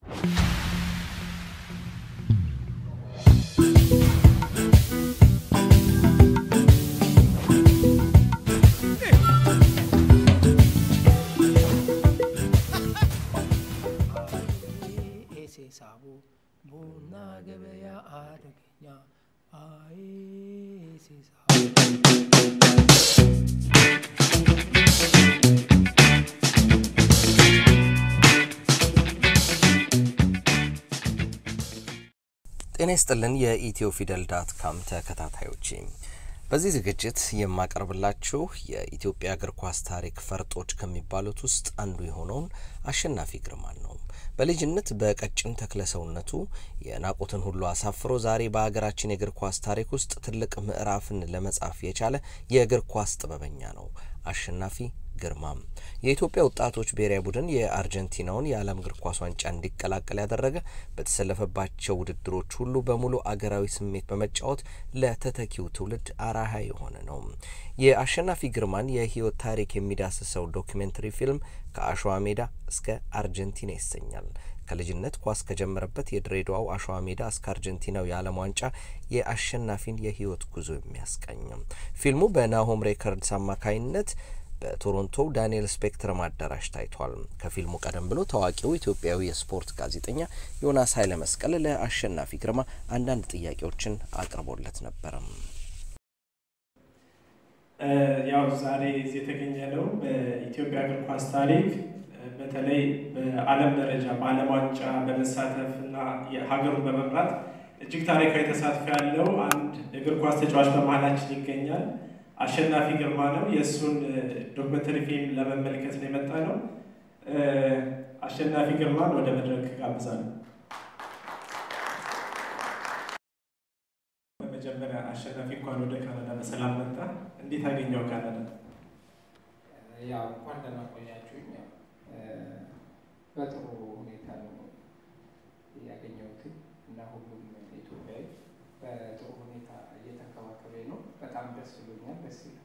Sabu Buna Gabaya Adagnya ጤና ይስጥልን የኢትዮፊደል.com ተከታታዮች በዚህ ዝግጅት የማቀርብላችሁ የኢትዮጵያ እግር ኳስ ታሪክ ፈርጦች ከሚባሉት ውስጥ አንዱ የሆነው አሸናፊ ግርማን ነው። በልጅነት በቀጭን ተክለሰውነቱ የናቁትን ሁሉ አሳፍሮ ዛሬ በአገራችን የእግር ኳስ ታሪክ ውስጥ ትልቅ ምዕራፍን ለመጻፍ የቻለ የእግር ኳስ ጥበበኛ ነው አሸናፊ ግርማ። የኢትዮጵያ ወጣቶች ብሔራዊ ቡድን የአርጀንቲናውን የዓለም እግር ኳስ ዋንጫ እንዲቀላቀል ያደረገ በተሰለፈባቸው ውድድሮች ሁሉ በሙሉ አገራዊ ስሜት በመጫወት ለተተኪው ትውልድ አራሃ የሆነ ነው። የአሸናፊ ግርማን የህይወት ታሪክ የሚዳስሰው ዶክመንተሪ ፊልም ከአሸዋ ሜዳ እስከ አርጀንቲና ይሰኛል። ከልጅነት ኳስ ከጀመረበት የድሬዳዋው አሸዋ ሜዳ እስከ አርጀንቲናው የዓለም ዋንጫ የአሸናፊን የህይወት ጉዞ የሚያስቃኝ ፊልሙ በናሆም ሬከርድስ አማካይነት በቶሮንቶ ዳንኤል ስፔክትረም አዳራሽ ታይቷል። ከፊልሙ ቀደም ብሎ ታዋቂው ኢትዮጵያዊ የስፖርት ጋዜጠኛ ዮናስ ኃይለ መስቀል ለአሸናፊ ግርማ አንዳንድ ጥያቄዎችን አቅርቦለት ነበር። ያው ዛሬ እዚህ የተገኘነው በኢትዮጵያ እግር ኳስ ታሪክ በተለይ በዓለም ደረጃ በዓለም ዋንጫ በመሳተፍና የሀገሩን በመምራት እጅግ ታሪካዊ ተሳትፎ ያለው አንድ እግር ኳስ ተጫዋች በመሃላችን ይገኛል። አሸናፊ ግርማ ነው። የሱን ዶክመንተሪ ፊልም ለመመልከት ነው የመጣነው። አሸናፊ ግርማን ወደ መድረክ ጋብዛለሁ። በመጀመሪያ አሸናፊ እንኳን ወደ ካናዳ በሰላም መጣ። እንዴት አገኘው ካናዳ? ያው እንኳን ደህና ቆያችሁኝ። በጥሩ ሁኔታ ነው ያገኘሁት እና ሁሉም ኢትዮጵያዊ በጥሩ ሁኔታ እየተከባከበኝ ነው። በጣም ደስ ብሎኛል። ደስ ይላል።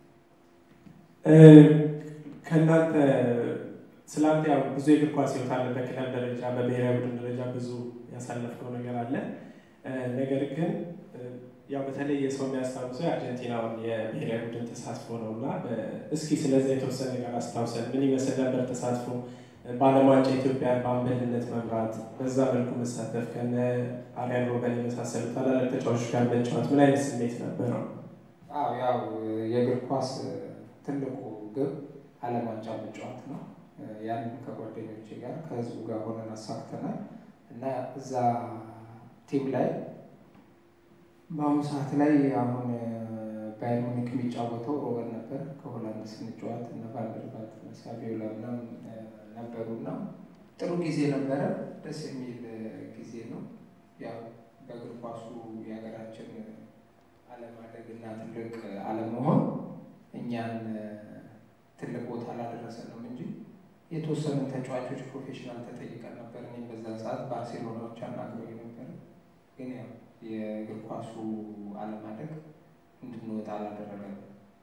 ከናንተ ስላንተ ያው ብዙ የእግር ኳስ ህይወት አለ። በክለብ ደረጃ በብሔራዊ ቡድን ደረጃ ብዙ ያሳለፍከው ነገር አለ። ነገር ግን ያው በተለይ የሰው የሚያስታውሰው የአርጀንቲናውን የብሔራዊ ቡድን ተሳትፎ ነውና እስኪ ስለዚህ የተወሰነ ነገር አስታውሰን። ምን ይመስል ነበር ተሳትፎ? በዓለም ዋንጫ ኢትዮጵያን በአምበልነት መምራት፣ በዛ መልኩ መሳተፍ፣ ከነ አያሌው የመሳሰሉ ታላላቅ ተጫዋቾች ጋር መጫወት ምን አይነት ስሜት ነበረው? ያው የእግር ኳስ ትልቁ ግብ ዓለም ዋንጫ መጫወት ነው። ያንን ከጓደኞቼ ጋር ከህዝቡ ጋር ሆነን አሳክተናል እና እዛ ቲም ላይ በአሁኑ ሰዓት ላይ አሁን ባየር ሙኒክ የሚጫወተው ሮበን ነበር። ከሆላንድ ስንጫወት እና ቫንደርቫልት ሳቪዮላ ምናምን ነበሩና ጥሩ ጊዜ ነበረ። ደስ የሚል ጊዜ ነው። ያው በእግር ኳሱ የሀገራችን አለማደግና ትልቅ አለመሆን እኛን ትልቅ ቦታ አላደረሰንም እንጂ የተወሰኑ ተጫዋቾች ፕሮፌሽናል ተጠይቀን ነበር። እኔም በዛ ሰዓት ባርሴሎናዎች አናግረውኝ ነበር። ግን ያው የእግር ኳሱ አለማደግ እንድንወጣ አላደረገንም።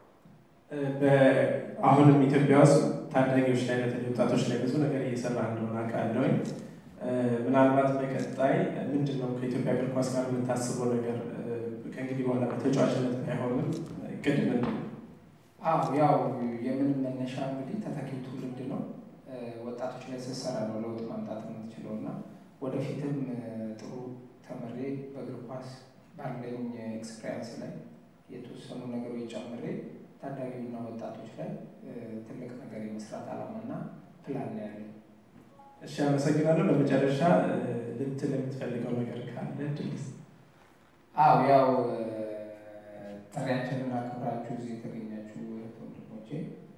አሁንም ኢትዮጵያ ውስጥ ታዳጊዎች ላይ በተለይ ወጣቶች ላይ ብዙ ነገር እየሰራ እንደሆነ አውቃለሁኝ። ምናልባት በቀጣይ ምንድነው ከኢትዮጵያ እግር ኳስ ጋር የምታስበው ነገር? ከእንግዲህ በኋላ በተጫዋችነት ባይሆንም እቅድ ምንድን ነው? ያው የምን መነሻ እንግዲህ ተተኪው ትውልድ ነው። ወጣቶች ላይ ስትሰራ ነው ለውጥ ማምጣት የምትችለው እና ወደፊትም ጥሩ ተመሬ በእግር ኳስ ባለኝ ኤክስፒሪየንስ ላይ የተወሰኑ ነገሮች ጨምሬ ታዳጊና ወጣቶች ላይ ትልቅ ነገር የመስራት ዓላማና ፕላን ነው ያለኝ። እሺ፣ አመሰግናለሁ። በመጨረሻ ልትል የምትፈልገው ነገር ካለ ድልስ? ያው ጥሪያችንን አክብራችሁ እዚህ የተገኛችሁ ወንድሞቼ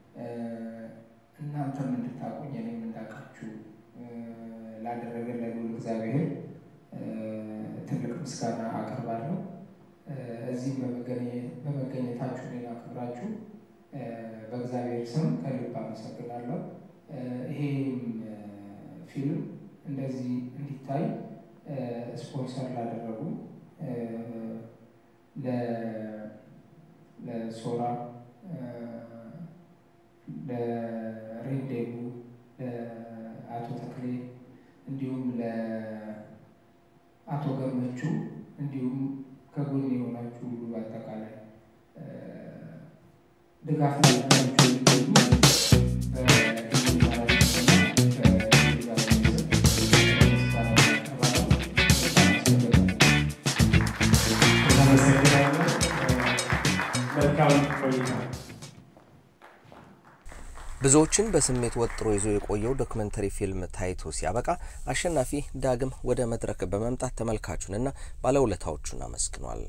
እናንተም እንድታውቁኝ እኔም እንዳውቃችሁ ላደረገልን እግዚአብሔር ትልቅ ምስጋና አቀርባለሁ። እዚህ በመገኘታችሁ እኔን አክብራችሁ በእግዚአብሔር ስም ከልብ አመሰግናለሁ። ይሄም ፊልም እንደዚህ እንዲታይ ስፖንሰር ላደረጉ ለሶራ ለሬንዴቡ ለአቶ ተክሌ እንዲሁም እንዲሁም ከጎን የሆናችሁ ሁሉ በአጠቃላይ ድጋፍ ብዙዎችን በስሜት ወጥሮ ይዞ የቆየው ዶክመንተሪ ፊልም ታይቶ ሲያበቃ አሸናፊ ዳግም ወደ መድረክ በመምጣት ተመልካቹንና ባለውለታዎቹን አመስግኗል።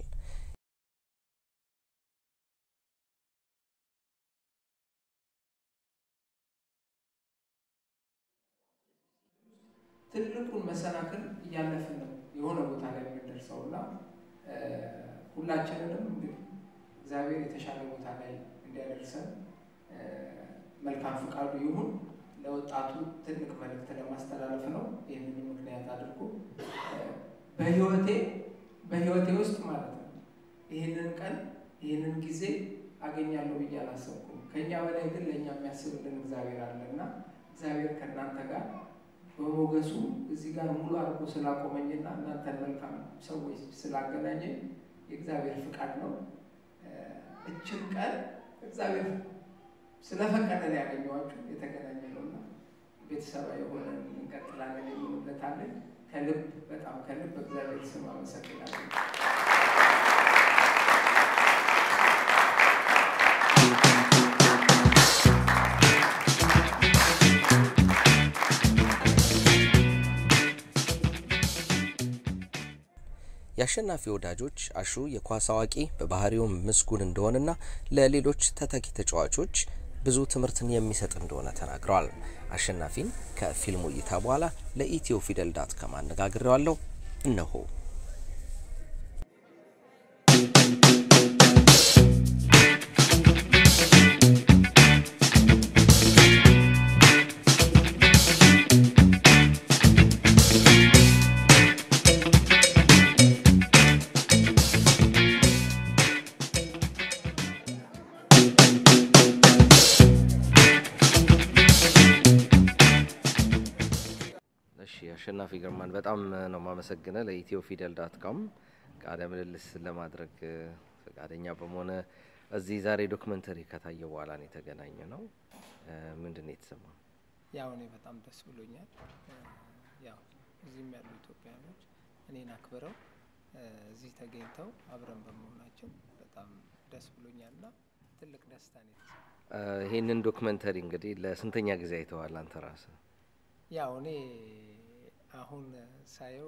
ትልቁን መሰናክል እያለፍን ነው የሆነ ቦታ ላይ የምንደርሰውና ሁላችንንም እግዚአብሔር የተሻለ ቦታ ላይ እንዲያደርሰን መልካም ፍቃዱ ይሁን። ለወጣቱ ትልቅ መልእክት ለማስተላለፍ ነው። ይህንን ምክንያት አድርጎ በህይወቴ ውስጥ ማለት ነው ይህንን ቀን ይህንን ጊዜ አገኛለሁ ብዬ አላሰብኩም። ከኛ በላይ ግን ለኛ የሚያስብልን እግዚአብሔር አለና እግዚአብሔር ከእናንተ ጋር በሞገሱ እዚህ ጋር ሙሉ አድርጎ ስላቆመኝና እናንተን መልካም ሰዎች ስላገናኘኝ የእግዚአብሔር ፍቃድ ነው። እችን ቀን እግዚአብሔር ስለፈቀደ ያገኘዋችሁ የተገናኘ ነውና ቤተሰባዊ የሆነ እንቀጥላለን የሚሉበታለን። ከልብ በጣም ከልብ እግዚአብሔር ስም አመሰግናለሁ። የአሸናፊ ወዳጆች አሹ የኳስ አዋቂ በባህሪው ምስጉን እንደሆነና ለሌሎች ተተኪ ተጫዋቾች ብዙ ትምህርትን የሚሰጥ እንደሆነ ተናግረዋል። አሸናፊን ከፊልሙ እይታ በኋላ ለethiofidel닷com አነጋግሬዋለሁ። እነሆ አሸናፊ ግርማን በጣም ነው ማመሰግነው ለethiofidel닷com ቃለ ምልልስ ለማድረግ ፈቃደኛ በመሆነ እዚህ ዛሬ ዶክመንተሪ ከታየ በኋላ ነው የተገናኘነው። ምንድነው የተሰማው? ያው እኔ በጣም ደስ ብሎኛል። ያው እዚህም ያሉ ኢትዮጵያኖች እኔን አክብረው እዚህ ተገኝተው አብረን በመሆናችን በጣም ደስ ብሎኛልና ትልቅ ደስታ ነው የተሰማኝ። ይሄንን ዶክመንተሪ እንግዲህ ለስንተኛ ጊዜ አይተዋል አንተ ራስህ? ያው እኔ አሁን ሳየው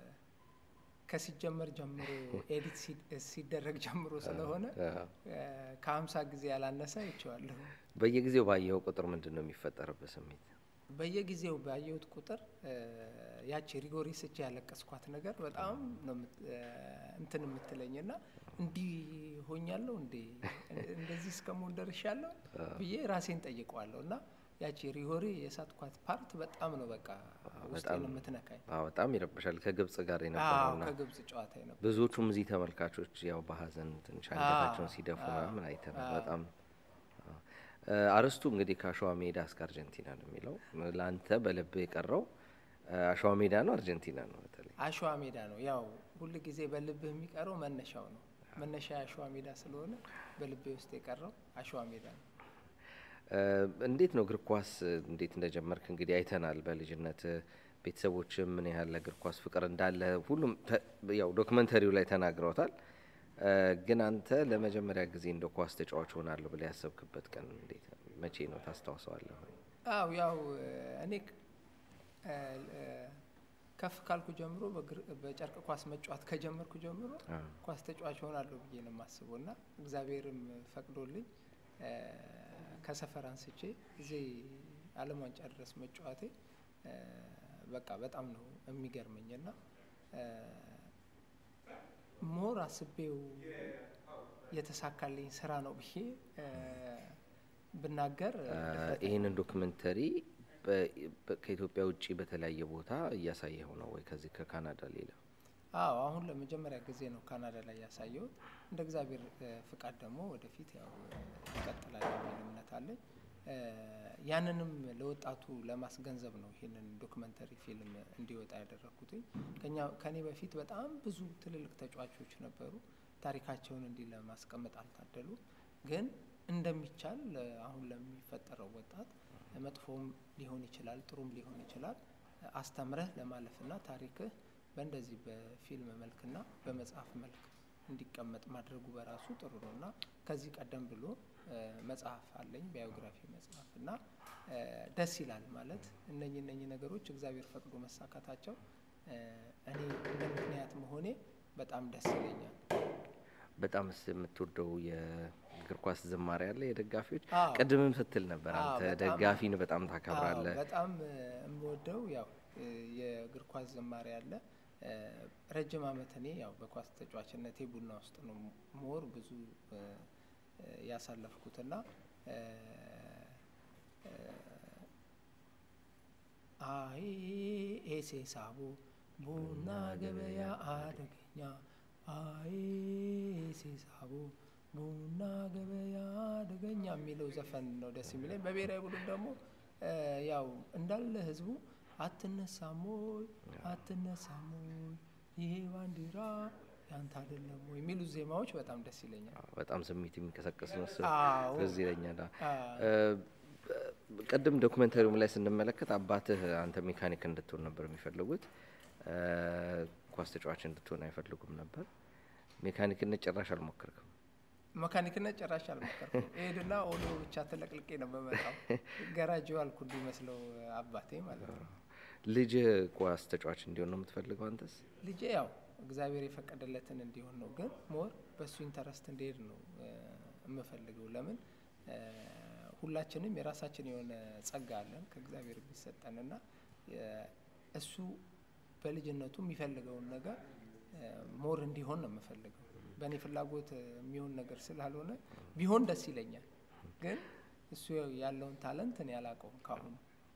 ከሲጀመር ጀምሮ ኤዲት ሲደረግ ጀምሮ ስለሆነ ከ50 ጊዜ ያላነሰ አይቼዋለሁ። በየጊዜው ባየው ቁጥር ምንድነው የሚፈጠርበት ስሜት? በየጊዜው ባየሁት ቁጥር ያቺ ሪጎሪስ እቺ ያለቀስኳት ነገር በጣም ነው እንትን የምትለኝና እንዲህ ሆኛለሁ እንደዚህ እስከመሆን ደርሻለሁ ብዬ ራሴን ጠይቀዋለሁና ያቺ ሪጎሪ የሳትኳት ፓርት በጣም ነው በቃ ውስጤን የምትነካኝ። በጣም ይረብሻል። ከግብጽ ጋር የነበረውና ከግብጽ ጨዋታ የነበረው ብዙዎቹም እዚህ ተመልካቾች ያው በሐዘን ትንሽ አንገታቸውን ሲደፉ ምን አይተናል። በጣም አርስቱ እንግዲህ ከአሸዋ ሜዳ እስከ አርጀንቲና ነው የሚለው። ላንተ በልብ የቀረው አሸዋ ሜዳ ነው አርጀንቲና ነው? በተለይ አሸዋ ሜዳ ነው። ያው ሁሉ ጊዜ በልብህ የሚቀረው መነሻው ነው። መነሻ አሸዋ ሜዳ ስለሆነ በልቤ ውስጥ የቀረው አሸዋ ሜዳ ነው። እንዴት ነው እግር ኳስ እንዴት እንደጀመርክ እንግዲህ አይተናል። በልጅነት ቤተሰቦች ምን ያህል ለእግር ኳስ ፍቅር እንዳለ ሁሉም ያው ዶክመንተሪው ላይ ተናግረውታል። ግን አንተ ለመጀመሪያ ጊዜ እንደ ኳስ ተጫዋች ሆናለሁ ብለህ ያሰብክበት ቀን እንዴት መቼ ነው ታስታውሰዋለህ? ያው እኔ ከፍ ካልኩ ጀምሮ በጨርቅ ኳስ መጫወት ከጀመርኩ ጀምሮ ኳስ ተጫዋች ሆናለሁ ብዬ ነው የማስበውና እግዚአብሔርም ፈቅዶልኝ ከሰፈር አንስቼ እዚህ ዓለም ዋንጫ ድረስ መጫወቴ በቃ በጣም ነው የሚገርመኝና ሞር አስቤው የተሳካልኝ ስራ ነው ብዬ ብናገር ይሄንን ዶክመንተሪ ከኢትዮጵያ ውጪ በተለያየ ቦታ እያሳየው ነው ወይ ከዚህ ከካናዳ ሌላ? አሁን ለመጀመሪያ ጊዜ ነው ካናዳ ላይ ያሳየው። እንደ እግዚአብሔር ፍቃድ ደግሞ ወደፊት ያው ይቀጥላል የሚል እምነት አለኝ። ያንንም ለወጣቱ ለማስገንዘብ ነው ይሄንን ዶክመንተሪ ፊልም እንዲወጣ ያደረኩት ከኔ በፊት በጣም ብዙ ትልልቅ ተጫዋቾች ነበሩ ታሪካቸውን እንዲ ለማስቀመጥ አልታደሉ ግን እንደሚቻል አሁን ለሚፈጠረው ወጣት መጥፎም ሊሆን ይችላል ጥሩም ሊሆን ይችላል አስተምረህ ለማለፍና ታሪክህ በእንደዚህ በፊልም መልክና በመጽሐፍ መልክ እንዲቀመጥ ማድረጉ በራሱ ጥሩ ነውና ከዚህ ቀደም ብሎ መጽሐፍ አለኝ ባዮግራፊ መጽሐፍ እና ደስ ይላል ማለት እነኚህ ነገሮች እግዚአብሔር ፈቅዶ መሳካታቸው እኔ እንደምክንያት መሆኔ በጣም ደስ ይለኛል በጣም የምትወደው የእግር ኳስ ዝማሬ ያለ የደጋፊዎች ቀድምም ስትል ነበር አንተ ደጋፊን በጣም ታከብራለህ በጣም የምወደው ያው የእግር ኳስ ዝማሬ ያለ ረጅም አመት እኔ ያው በኳስ ተጫዋችነቴ ቡና ውስጥ ነው ሞር ብዙ ያሳለፍኩትና አይ ኤሴ ሳቡ ቡና ገበያ አደገኛ አይ ኤሴ ሳቡ ቡና ገበያ አደገኛ የሚለው ዘፈን ነው ደስ የሚለኝ በብሔራዊ ቡድን ደግሞ ያው እንዳለ ህዝቡ አትነሳሞይ ይሄ ባንዲራ ያንተ አይደለም ወይ የሚሉ ዜማዎች በጣም ደስ ይለኛል በጣም ስሜት የሚከሰከስ ነው ስለዚህ ይለኛል ቀደም ዶክመንተሪው ላይ ስንመለከት አባትህ አንተ ሜካኒክ እንድትሆን ነበር የሚፈልጉት ኳስ ተጫዋች እንድትሆን አይፈልጉም ነበር ሜካኒክነት ጭራሽ አልሞከርኩም ኤድና ኦሎ ብቻ ተለቅልቄ ነው በመጣው ጋራጅ ዋልኩ እንዲመስለው አባቴ ማለት ነው ልጅ ኳስ ተጫዋች እንዲሆን ነው የምትፈልገው አንተስ ልጅ ያው እግዚአብሔር የፈቀደለትን እንዲሆን ነው ግን ሞር በሱ ኢንተረስት እንዲሄድ ነው የምፈልገው ለምን ሁላችንም የራሳችን የሆነ ጸጋ አለን ከእግዚአብሔር ቢሰጠንና እሱ በልጅነቱ የሚፈልገውን ነገር ሞር እንዲሆን ነው የምፈልገው በእኔ ፍላጎት የሚሆን ነገር ስላልሆነ ቢሆን ደስ ይለኛል ግን እሱ ያለውን ታለንት እኔ ያላቀውም ካሁን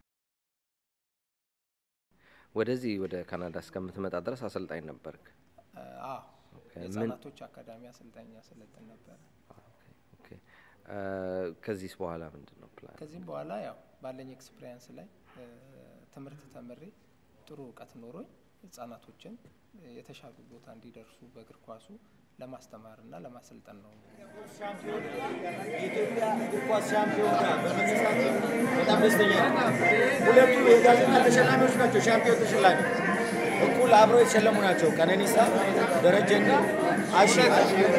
ወደዚህ ወደ ካናዳ እስከምትመጣ ድረስ አሰልጣኝ ነበርክ የህፃናቶች አካዳሚ አሰልጣኝ ያሰለጥን ነበር ኦኬ ከዚህ በኋላ ምንድነው ፕላን ከዚህ በኋላ ያው ባለኝ ኤክስፒሪየንስ ላይ ትምህርት ተመሬ ጥሩ እውቀት ኖሮኝ ህፃናቶችን የተሻሉ ቦታ እንዲደርሱ በእግር ኳሱ ለማስተማርና ለማሰልጠን ነው የኢትዮጵያ እግር ኳስ ሻምፒዮን በመነሳት በጣም ደስተኛ ነኝ ሁለቱ የጋዜጣ ተሸላሚዎች ናቸው ሻምፒዮን ተሸላሚ እኩል አብረው የተሸለሙ ናቸው ቀነኒሳ ደረጀና አሸናፊ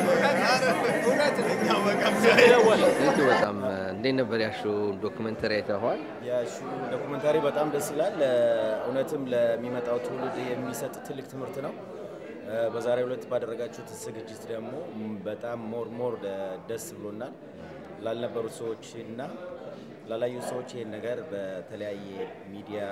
በጣም እንዴት ነበር ያሹ ዶክመንተሪ አይተኸዋል ያሹ ዶክመንተሪ በጣም ደስ ይላል እውነትም ለሚመጣው ትውልድ የሚሰጥ ትልቅ ትምህርት ነው በዛሬው ዕለት ባደረጋችሁት ዝግጅት ደግሞ በጣም ሞር ደስ ብሎናል ላልነበሩ ሰዎችና ላላዩ ሰዎች ይሄን ነገር በተለያየ ሚዲያ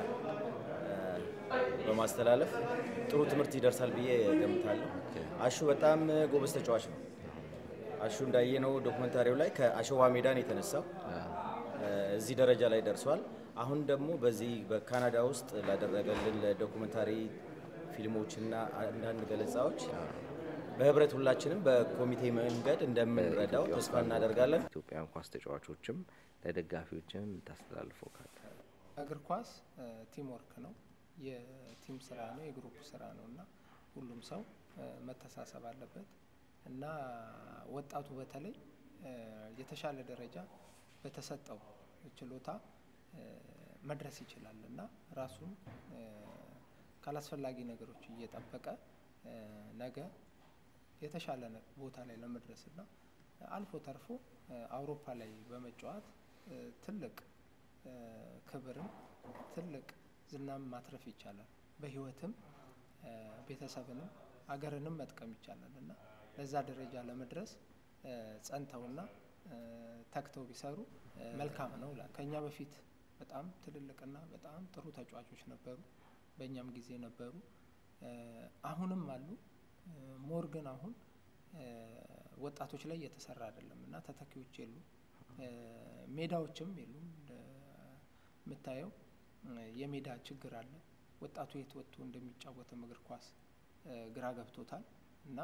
በማስተላለፍ ጥሩ ትምህርት ይደርሳል ብዬ ገምታለሁ አሹ በጣም ጎበዝ ተጫዋች ነው አሹ እንዳየነው ዶክመንታሪው ላይ ከአሸዋ ሜዳን የተነሳው እዚህ ደረጃ ላይ ደርሷል አሁን ደግሞ በዚህ በካናዳ ውስጥ ላደረገልን ለዶክመንታሪ ፊልሞችና አንዳንድ ገለጻዎች በህብረት ሁላችንም በኮሚቴ መንገድ እንደምንረዳው ተስፋ እናደርጋለን ኢትዮጵያን ኳስ ተጫዋቾችም ለደጋፊዎችም ታስተላልፈው ካለ እግር ኳስ ቲም ወርክ ነው የቲም ስራ ነው የግሩፕ ስራ ነውና ሁሉም ሰው መተሳሰብ አለበት እና ወጣቱ በተለይ የተሻለ ደረጃ በተሰጠው ችሎታ መድረስ ይችላልና ራሱን ካላስፈላጊ ነገሮች እየተጠበቀ ነገ የተሻለ ቦታ ላይ ለመድረስና አልፎ ተርፎ አውሮፓ ላይ በመጫወት ትልቅ ክብርን ትልቅ ዝናም ማትረፍ ይቻላል በህይወትም ቤተሰብንም አገርንም መጥቀም ይቻላልና ለዛ ደረጃ ለመድረስ ጸንተውና ተክተው ቢሰሩ መልካም ነው ከኛ በፊት በጣም ትልልቅና በጣም ጥሩ ተጫዋቾች ነበሩ በእኛም ጊዜ ነበሩ አሁንም አሉ ሞርገን አሁን ወጣቶች ላይ የተሰራ አይደለምና ተተኪዎች የሉ ሜዳዎችም የሉም መታየው የሜዳ ችግር አለ ወጣቱ የተወጡ እንደሚጫወት እግር ኳስ ግራ ገብቶታል እና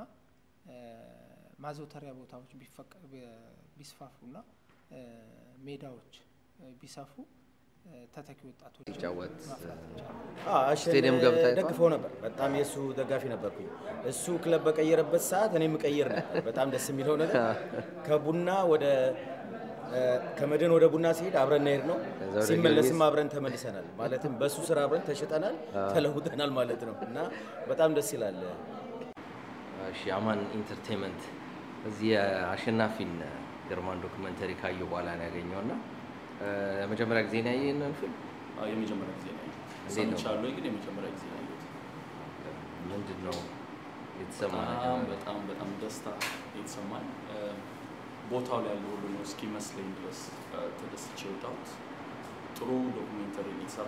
ማዘውተሪያ ቦታዎች ቢስፋፉና ሜዳዎች ቢሰፉ ተተኪ ወጣቶች ይጫወት ስቴዲየም ገብታ ደግፈው ነበር በጣም የሱ ደጋፊ ነበርኩኝ እሱ ክለብ በቀየረበት ሰዓት እኔም ቀየር ነበር በጣም ደስ የሚለው ነገር ከቡና ወደ ከመደን ወደ ቡና ሲሄድ አብረን ነይር ነው ሲመለስም አብረን ተመልሰናል ማለትም በሱ ስራ አብረን ተሽጠናል ተለውጠናል ማለት ነው እና በጣም ደስ ይላል እሺ አማን ኢንተርቴይንመንት እዚህ አሸናፊን ግርማን ዶክመንተሪ ካየው በኋላ ነው ያገኘውና ለመጀመሪያ ጊዜ ነው ያየነው ፊልም የመጀመሪያ ጊዜ ነው ሰምቻለሁ ግን የመጀመሪያ ጊዜ ነው ምንድነው የተሰማው በጣም ደስታ የተሰማኝ ቦታው ላይ ያለው ሁሉ ነው እስኪመስለኝ ድረስ ተደስቼ ወጣሁት ጥሩ ዶክመንተሪ የተሰራ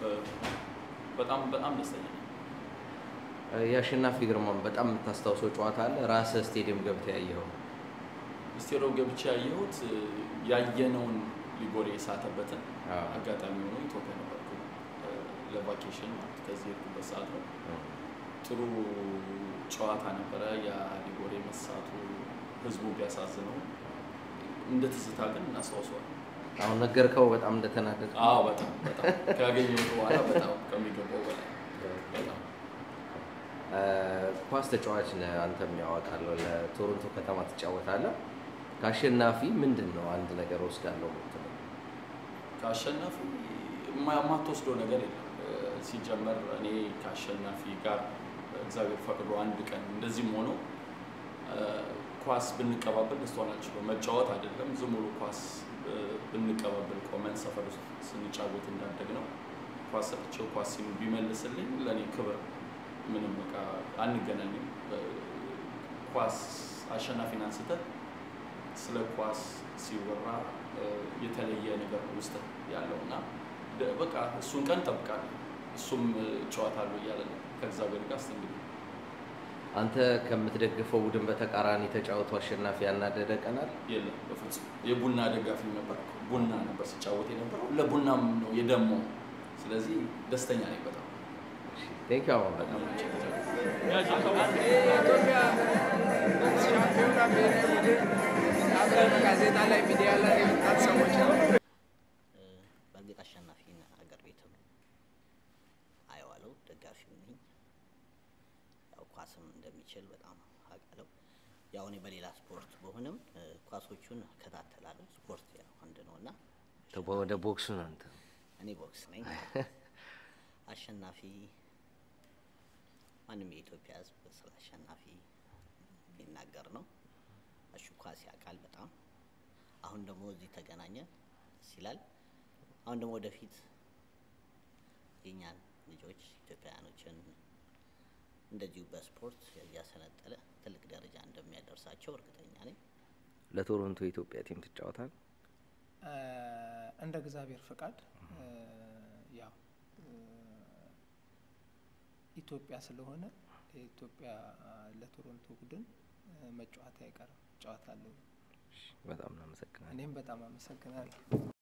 በጣም ደስተኛ ነኝ የአሸናፊ ግርማን በጣም የምታስታውሰው ጨዋታ አለ ራስ ስቴዲየም ገብታ ያየው ስቴዲየም ገብቼ ያየሁት ያየነውን ሊጎሬ ሳተበትን አጋጣሚ ሆኖ ኢትዮጵያ ነበርኩ ለቫኬሽን ማለት ከዚህ በሰዓት ነው ጥሩ ጨዋታ ነበረ ያ ሊጎሬ መሳቱ ህዝቡ ቢያሳዝነው እንደ ትዝታ ግን እናስታውሰዋል አሁን ነገርከው በጣም እንደተናደደ በጣም ካገኘው በኋላ በጣም ከሚገባው በላይ ኳስ ተጫዋች ነህ አንተም ያወጣለው ለቶሮንቶ ከተማ ተጫወታለህ ካሸናፊ ምንድነው አንድ ነገር ወስዳለው ማለት ነው ካሸናፊ ማማትወስደው ነገር የለም ሲጀመር እኔ ካሸናፊ ጋር እግዚአብሔር ፈቅዶ አንድ ቀን እንደዚህም ሆኖ ኳስ ብንቀባበል ደስታናችሁ መጫወት አይደለም ዝም ብሎ ኳስ ብንቀባበል ቆመን ሰፈር ውስጥ ስንጫወት እንዳደግነው ኳስ ሰጥቼው ኳስ ቢመልስልኝ ለኔ ክብር ምንም በቃ አንገናኝም ኳስ አሸናፊን አንስተ ስለ ኳስ ሲወራ የተለየ ነገር ውስጥ ያለውና በቃ እሱን ቀን ተብቃለሁ እሱም ጨዋታሉ ይያለ ከእግዚአብሔር ጋር እንግዲህ አንተ ከምትደግፈው ቡድን በተቃራኒ ተጫውቶ አሸናፊ ያናደደ ቀናል የለም በፍጹም የቡና ደጋፊ ነበር ቡና ነበር ሲጫወት የነበረው ለቡናም ነው የደሞ ስለዚህ ደስተኛ ነኝ በጣም Thank you all. ጋዜጣ ላይ ሚዲያ ላይ ታሰቦች በእርግጥ አሸናፊን አገር ቤትም አየዋለሁ ደጋፊው ነኝ ያው ኳስም እንደሚችል በጣም አውቃለሁ ያው እኔ በሌላ ስፖርት በሆነም ኳሶቹን ከታተላለሁ ስፖርት ያው አንድ ነውና ወደ ቦክሱ ነው አንተ እኔ ቦክስ ነኝ አሸናፊ ማንም የኢትዮጵያ ሕዝብ ስለ አሸናፊ የሚናገር ነው አሹ ኳስ ያውቃል በጣም አሁን ደግሞ እዚህ ተገናኘን ሲላል አሁን ደግሞ ወደፊት የኛን ልጆች ኢትዮጵያኖችን እንደዚሁ በስፖርት ያሰነጠለ ትልቅ ደረጃ እንደሚያደርሳቸው እርግጠኛ ነኝ ለቶሮንቶ ኢትዮጵያ ቲም ተጫውታል እንደ እግዚአብሔር ፍቃድ ያው ኢትዮጵያ ስለሆነ ኢትዮጵያ ለቶሮንቶ ቡድን መጫወት አይቀርም ጨዋታለሁ በጣም እናመሰግናለን እኔም በጣም አመሰግናለሁ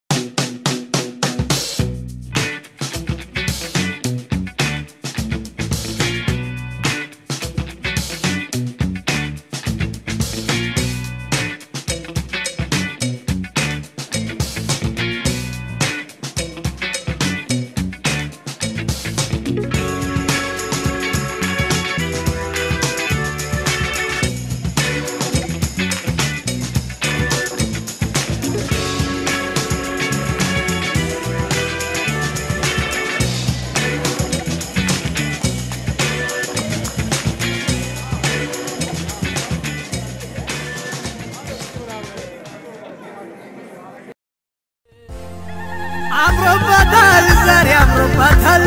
አምሮባታል ዛሬ አምሮባታል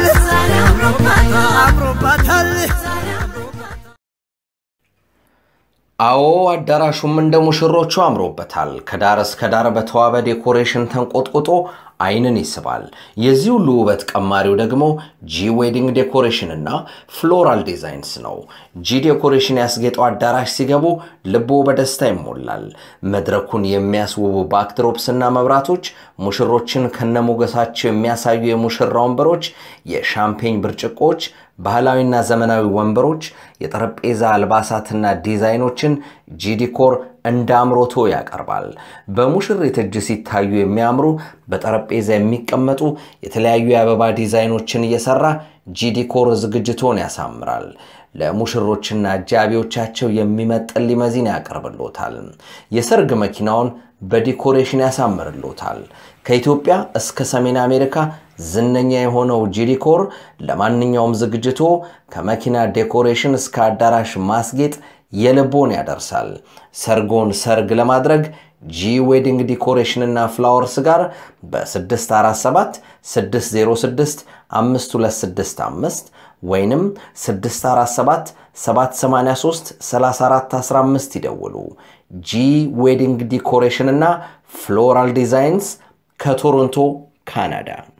አዎ አዳራሹም እንደ ሙሽሮቹ አምሮበታል ከዳር እስከ ዳር በተዋበ ዴኮሬሽን ተንቆጥቆጦ አይንን ይስባል የዚህ ሁሉ ውበት ቀማሪው ደግሞ ጂ ዌዲንግ ዴኮሬሽን እና ፍሎራል ዲዛይንስ ነው ጂ ዴኮሬሽን ያስጌጠው አዳራሽ ሲገቡ ልቦ በደስታ ይሞላል መድረኩን የሚያስውቡ ባክድሮፕስና መብራቶች ሙሽሮችን ከነሞገሳቸው የሚያሳዩ የሙሽራ ወንበሮች የሻምፔኝ ብርጭቆች ባህላዊና ዘመናዊ ወንበሮች የጠረጴዛ አልባሳትና ዲዛይኖችን ጂ ዲኮር እንዳምሮቶ ያቀርባል። በሙሽሪት እጅ ሲታዩ የሚያምሩ በጠረጴዛ የሚቀመጡ የተለያዩ የአበባ ዲዛይኖችን እየሰራ ጂ ዲኮር ዝግጅቶን ያሳምራል። ለሙሽሮችና አጃቢዎቻቸው የሚመጥን ሊመዚን ያቀርብሎታል። የሰርግ መኪናውን በዲኮሬሽን ያሳምርሎታል። ከኢትዮጵያ እስከ ሰሜን አሜሪካ ዝነኛ የሆነው ጂ ዲኮር ለማንኛውም ዝግጅቶ ከመኪና ዴኮሬሽን እስከ አዳራሽ ማስጌጥ የልቦን ያደርሳል። ሰርጎን ሰርግ ለማድረግ ጂ ዌዲንግ ዲኮሬሽን እና ፍላወርስ ጋር በ647 606 5265 ወይንም 647 783 3415 ይደውሉ። ጂ ዌዲንግ ዲኮሬሽን እና ፍሎራል ዲዛይንስ ከቶሮንቶ ካናዳ